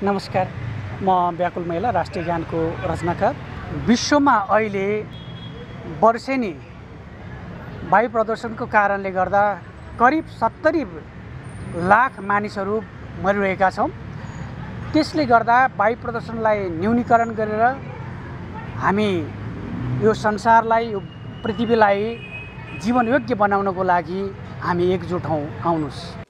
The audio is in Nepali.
नमस्कार, म व्याकुल महिला राष्ट्रिय ज्ञानको रचनाकार। विश्वमा अहिले वर्षेनी वायु प्रदूषणको कारणले गर्दा करिब 70 लाख मानिसहरू मरिरहेका छौँ। त्यसले गर्दा वायु प्रदूषणलाई न्यूनीकरण गरेर हामी यो संसारलाई, यो पृथ्वीलाई जीवनयोग्य बनाउनको लागि हामी एकजुट हौँ। आउनुहोस्।